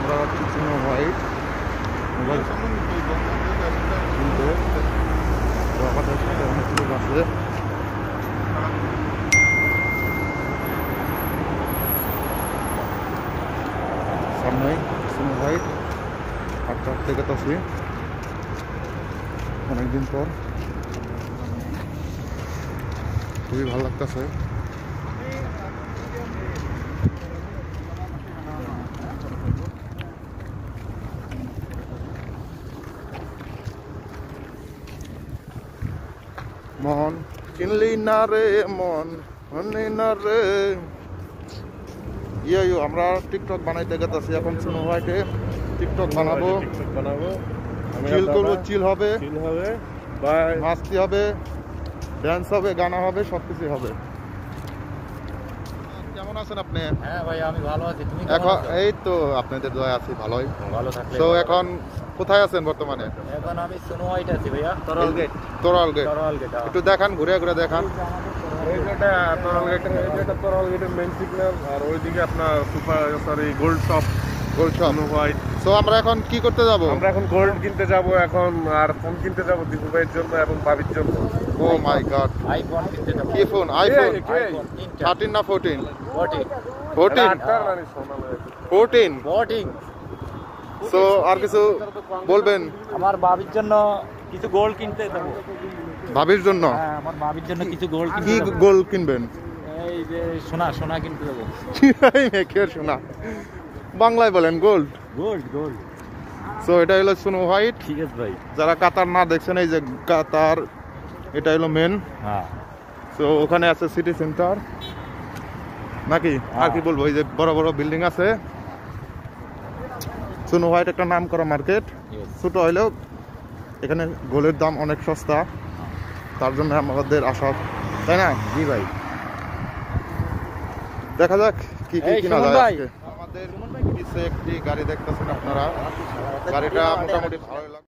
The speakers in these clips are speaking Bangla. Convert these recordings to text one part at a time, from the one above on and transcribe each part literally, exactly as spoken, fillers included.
আমরা যাচ্ছি স্নো হোয়াইট মোবাইল কিনতে। তো আমাদের সাথে অনেক লোক আছে। সামনে স্নো হোয়াইট হাঁটতে হাঁটতে গেতেছি অনেকদিন পর, খুবই ভালো লাগতেছে। মন কিনলি না রে মন মনে না রে। ইয়ে ইয়ে আমরা টিকটক বানাইতে গেতেছি এখন স্নো হোয়াইটে। টিকটক বানাবো বানাবো চিল করবো, চিল হবে, চিল হবে, বাই মাস্তি হবে, ড্যান্স হবে, গানা হবে, সবকিছু হবে। কেমন আছেন আপনি? হ্যাঁ ভাই আমি ভালো আছি। তুমি এখন এই তো আপনাদের দয়া আছি ভালোই। ভালো থাকলে তো এখন কোথায় আছেন বর্তমানে? এখন আমি স্নো হোয়াইট আছি ভাইয়া, তরল গেট। তোরাল গেট তরল গেট একটু দেখান, ঘুরে ঘুরে দেখান। এই যেটা তরল গেটের এই যেটা তরল গেটের মেইন সিগন্যাল, আর ওইদিকে আপনার super sorry gold shop, gold shop snow white. So আমরা এখন কি করতে যাব? আমরা এখন গোল্ড কিনতে যাব এখন, আর ফোন কিনতে যাব দীপু ভাইয়ের জন্য এবং ভাবির জন্য। ও মাই গড, আইফোন কিনতে যাব। কি ফোন? আইফোন আইফোন তিনটা। থার্টিন না fourteen? Fourteen fourteen fourteen fourteen so আর কিছু বলবেন? আমার ভাবির জন্য কিছু গোল্ড কিনতে যাব। ভাবির জন্য? হ্যাঁ আমার ভাবির জন্য কিছু গোল্ড কি কিনতে যাব। গোল্ড কিনবেন? এই যে সোনা সোনা কিনতে যাব। মেকের সোনা বাংলায় বলেন গোল্ড। গোল্ড গোল্ড সো এটা হলো স্নো হোয়াইট। ঠিক আছে ভাই। যারা কাতার না দেখছেন, এই যে কাতার, এটা হলো মেন। হ্যাঁ তো ওখানে আছে সিটি সেন্টার নাকি, আর কি বলবো, এই যে বড় বড় বিল্ডিং আছে। স্নো হোয়াইট একটা নাম করা মার্কেট। ছোট হইলেও এখানে গোলের দাম অনেক সস্তা, তার জন্য আমাদের আশা, তাই না? জি ভাই। দেখা যাক কি কি এই কিনা সুমন যায় ভাই। আজকে। আমাদের পিছে একটি গাড়ি দেখতেছেন আপনারা, গাড়িটা মোটামুটি ভালোই লাগে।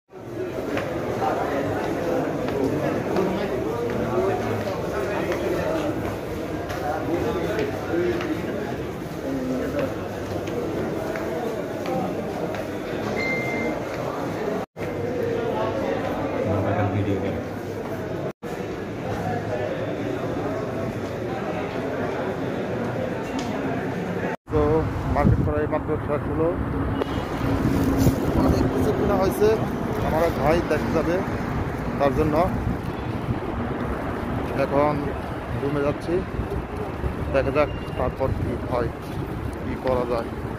তো মার্কেট করা এই মাত্র শেষ হলো, অনেক কিছু কেনা হয়েছে। আমার এক ভাই দেখতে যাবে, তার জন্য এখন রুমে যাচ্ছি। দেখা যাক তারপর কি হয়, কি করা যায়।